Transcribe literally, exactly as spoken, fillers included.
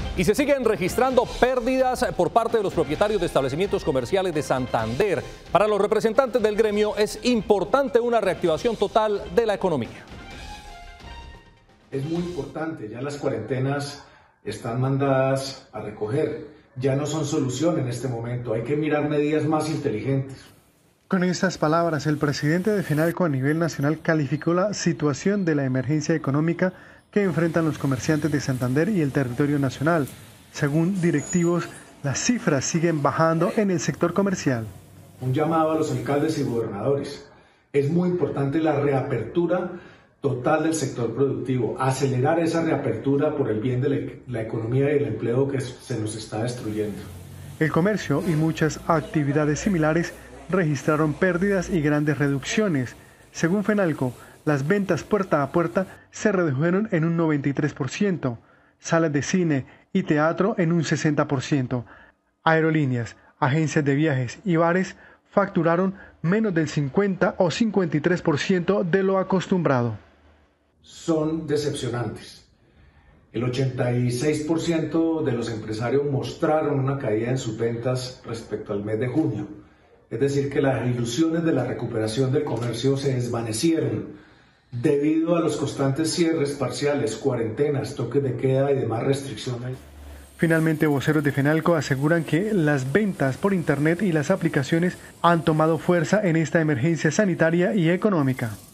Y se siguen registrando pérdidas por parte de los propietarios de establecimientos comerciales de Santander. Para los representantes del gremio es importante una reactivación total de la economía. Es muy importante, ya las cuarentenas están mandadas a recoger, ya no son solución en este momento, hay que mirar medidas más inteligentes. Con estas palabras, el presidente de FENALCO a nivel nacional calificó la situación de la emergencia económica que enfrentan los comerciantes de Santander y el territorio nacional. Según directivos, las cifras siguen bajando en el sector comercial. Un llamado a los alcaldes y gobernadores. Es muy importante la reapertura total del sector productivo, acelerar esa reapertura por el bien de la, la economía y el empleo que se nos está destruyendo. El comercio y muchas actividades similares registraron pérdidas y grandes reducciones. Según FENALCO, las ventas puerta a puerta se redujeron en un noventa y tres por ciento, salas de cine y teatro en un sesenta por ciento. Aerolíneas, agencias de viajes y bares facturaron menos del cincuenta o cincuenta y tres por ciento de lo acostumbrado. Son decepcionantes. El ochenta y seis por ciento de los empresarios mostraron una caída en sus ventas respecto al mes de junio. Es decir, que las ilusiones de la recuperación del comercio se desvanecieron debido a los constantes cierres parciales, cuarentenas, toques de queda y demás restricciones. Finalmente, voceros de FENALCO aseguran que las ventas por Internet y las aplicaciones han tomado fuerza en esta emergencia sanitaria y económica.